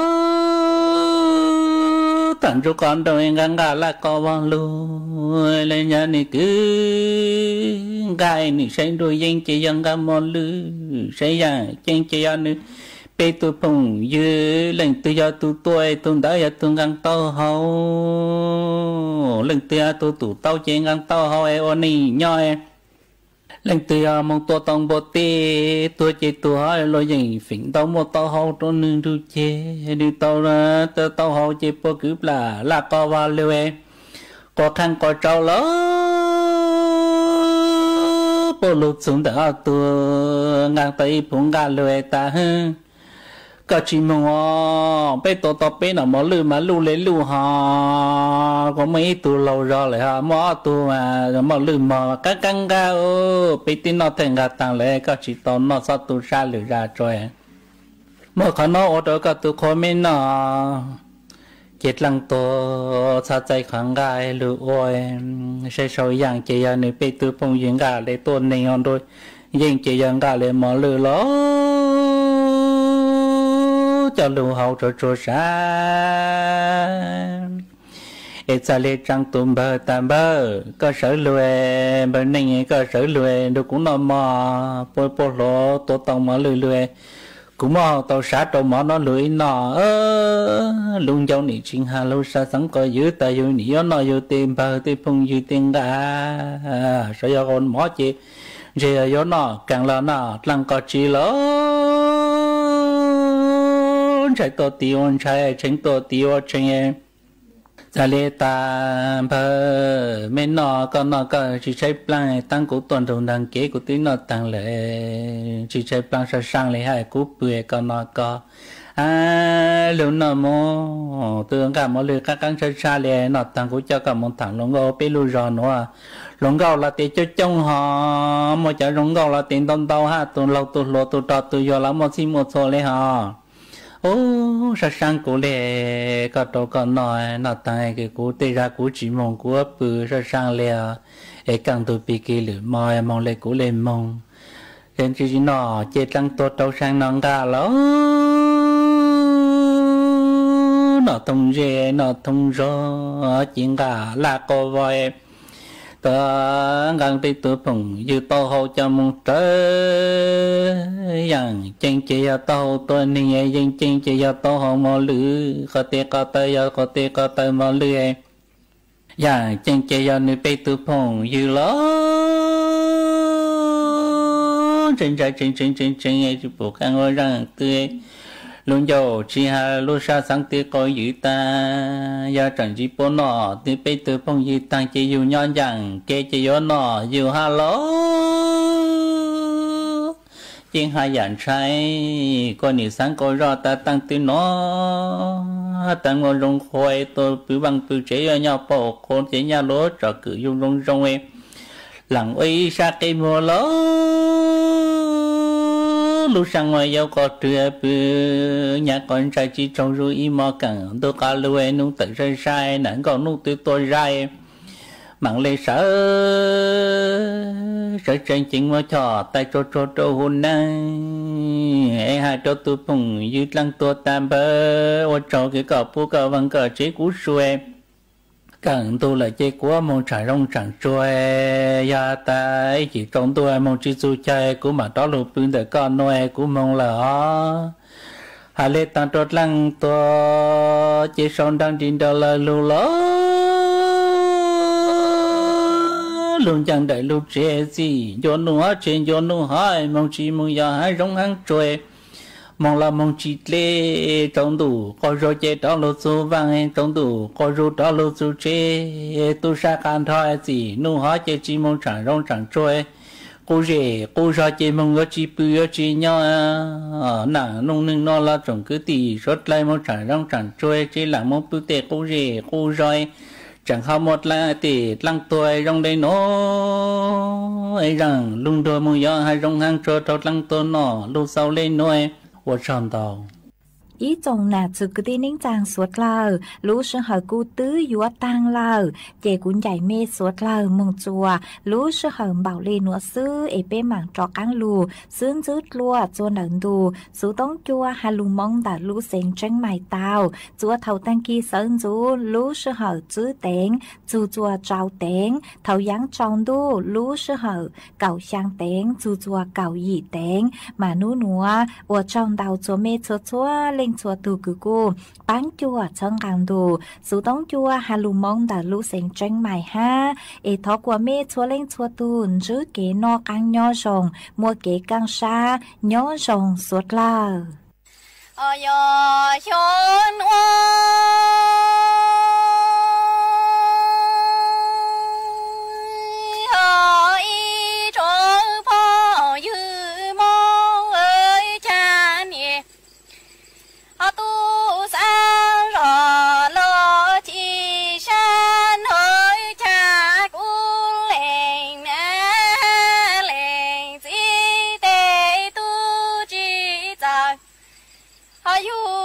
thằng chú con trong miệng ăn gà là có mong lùi lên nhà này cứ gai nị sinh đôi danh chỉ dân ga mòn lư xây ra chân chỉ ăn nữa bê tôi phồng dư lần tôi cho tôi đã cho tôi ngang tao hậu lần tôi tôi tủ tao chơi ngang tao hậu ai ôn nị nhoi lần tôi mong tôi tông bồ tê tôi chơi tôi hỏi lo gì phỉnh tao một tao hậu cho nên tôi chơi đi tao ra tao hậu chơi bồ cứ là co vào lưu em có khăn có trâu lớn bộ lụt xuống đó tôi ngang tay phun gà lười ta hơn có chỉ mong bé tổ bé nào mà lù lấy lù họ có mấy tụ lâu rồi lại họ mò tụ mà lù mà các căng gà bé tin nó thành gà tăng lại có chỉ tổ nó sao tụ ra lười ra rồi mà khả nó ở đó có tụ khó mấy nó chết lăng to xa chạy kháng gai lựa ôi sẽ soi dạng chỉ là nếu bị từ phong diễn gà để tôn này on đôi nhưng chỉ dạng gà để mở lửa ló cho lửa hậu cho xa ít xa lê trăng tùm bờ tạm bờ có sở lùi bờ này có sở lùi được cũng nó mò bôi lỗ tổ tông mở lùi cũng mà tàu sát tàu mỏ nó lưỡi nọ luôn châu nị chính hà lâu sa sáng coi dưới tay dưới nị nó dưới tìm bờ tìm phong dưới tiền đã sao giờ con mỏ chị giờ gió nọ càng là nọ lăng có chi lớn chạy to tiêu chạy tránh to tiêu tránh em za lê ta bờ bên nọ con nọ có chỉ chạy plan tăng của tuần đồng đăng ký của tí nọ tăng lệ chỉ chạy plan sa sang lệ hai cú bưởi con nọ có lúc nọ mò tương cả mò lừa các căng sa lệ nọ tăng của cho cả một thằng lông gạo bé lùi giò nữa lông gạo là tiền cho trong họ một chả lông gạo là tiền tông tàu ha tuần lâu tuần lúa tuần trọt tuần giò lắm một xí một số lệ họ sa sang cổ lệ có đâu có nói nó tay cái cổ tê ra cổ chỉ mong cổ bự sa sang lệ ấy càng tôi bị cái lửa mong lệ cổ lên mong nên chỉ nó chết lăng tốt đâu sang nòng gà lắm nó thông rõ chuyện gà là cô voi ta ngang tay tôi phồng như tao hậu cho mong trời yang chân chỉ tao tôi nên yang chân chỉ tao hậu mò lư có thể có tay mò lư yang chân chỉ nơi tay tôi phồng như ló chân ai chụp bộ căng ngồi răng tươi luôn dầu chỉ hà luôn sa sáng tiết coi dữ ta ya chẳng chỉ bố nọ thì bây từ phong dữ tăng chỉ dù nhon rằng kê chỉ gió nọ dù hà lố chuyện hai dạng trai coi nỉ sáng coi rõ ta tăng từ nó tăng ngồi rong khoai tôi cứ bằng từ chế ở nhau bộ con chế nhau lố trở cử dùng rong em lặng uy sa cây mùa lố lúc sang ngoài giàu có trưa bự nhà con trai chỉ trông rồi im mò cẳng tôi cả lùi nung tự rơi sai nản còn nung tự tôi rai mạng lệ sợ tranh chính mà cho tay cho hôn nay hai cho tu phùng như lăng tua tam bơ ô cho cái cỏ pu cỏ văng cỏ chế cú xuê càng tu là chế của mong trả rong chẳng xuê ya tay chỉ trong tôi mong chỉ du chơi của mà đó lục pin để con nuôi của mong là hà lê tăng trot lăng tua chế son đang trên đó là lù ló luôn chẳng đợi lúc trẻ gì cho nó trên cho nó hỏi mong chỉ mong giờ hai rong hang trôi mong là mong chỉ lê trong đủ có rồi chế đó lô số vàng trong đủ có rồi đó lô số chế tu sa can thôi gì nó hỏi chế chỉ mong chẳng rong chẳng trôi cô ra chế mong có chỉ bự chỉ nhỏ nặng nông nương nó là trồng cứ tỉ rốt lại mong chẳng rong chẳng trôi chế là mong bự tệ cô rồi chẳng hao một là tỷ lăng tuổi trong đây nó ấy rằng lung đôi mong gió hay trong hang trôi trâu lăng tuổi nọ lúc sau lên nuôi của tròn tàu ý chồng nè sự cứ tin nín chàng suốt lờ lũ sư hở cu tứ dúa tang lờ chè cuốn chạy mê suốt lờ mừng chùa lũ sư hở bảo lên nữa sư ế bê mảng trọ cáng lù sướng rứt lùa chua nợn đù sú tống chua hà lù mong đã lũ xén tranh mày tàu chua thầu tăng kia sơn chú lũ sư hở chữ tên chua trao tên thầu dáng trong đu lũ sư hở cầu sang tên chua cầu gì tên mà nú núa ở trong đầu chua mê chua chua từ cứ cô bán chua chân càng đồ số tống chua hà lù mong đã lú xén tranh mày ha ê thọ của mê chua lên chua tuôn giữ kế no càng nhỏ rồng mua kế càng xa nhỏ rồng suốt là you